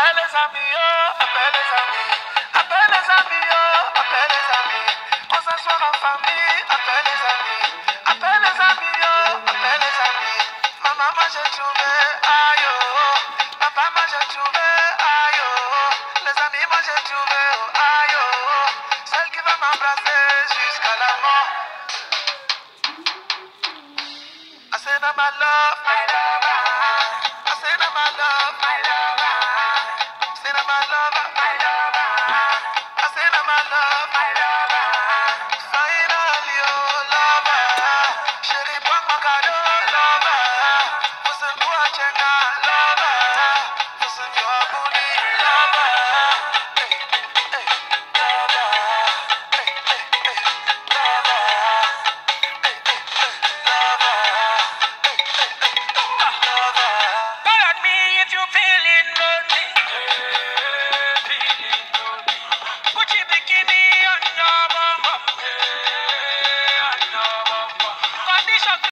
appelle les amis, oh, appelle les amis. Appelle les amis, oh, appelle les amis. On s'assoit en famille, appelle les amis. Appelle les amis, oh, appelle les amis. Maman, moi j'ai trouvé, aïe, oh. Papa, moi j'ai trouvé, aïe, oh. Les amis, moi j'ai trouvé, oh, aïe, oh. Celle qui va m'embrasser jusqu'à la mort. I say, my love, I say, my love.